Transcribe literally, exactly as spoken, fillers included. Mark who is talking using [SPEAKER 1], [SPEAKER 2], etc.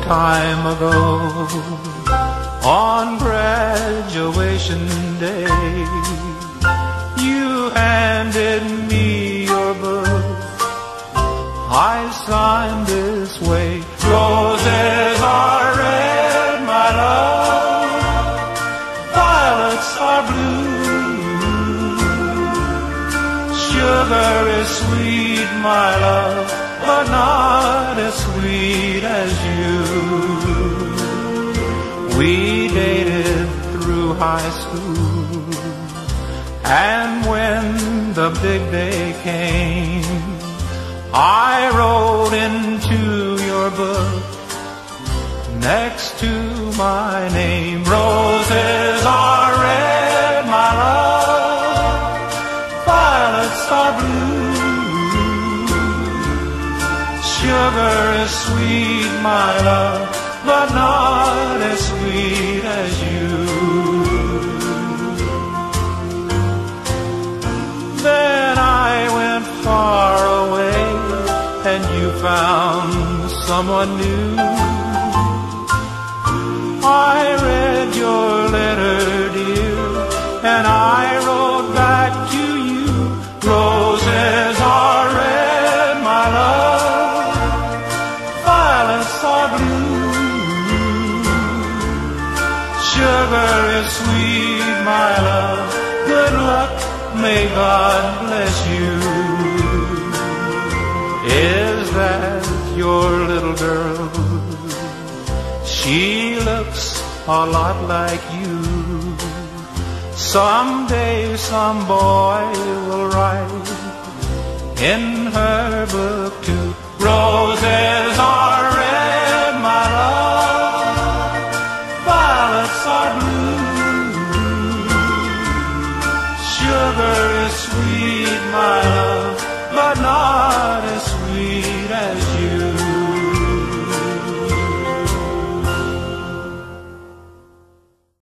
[SPEAKER 1] time ago, on graduation day, you handed me your book. I signed this way: roses are red, my love, violets are blue. Sugar is sweet, my love, but not as sweet as you. We dated through high school, and when the big day came, I wrote into your book next to my name: roses are red, my love, violets are blue. Sugar is sweet, my love, but not as sweet as you. Then I went far away, and you found someone new. I read your letter, dear, and I wrote back to you: roses are red, my love, violets are blue. Sugar is sweet, my love, good luck, may God bless you. Is that your little girl? She looks a lot like you. Someday some boy will write in her book too: roses are red, my love, violets are blue. Sugar is sweet, my love,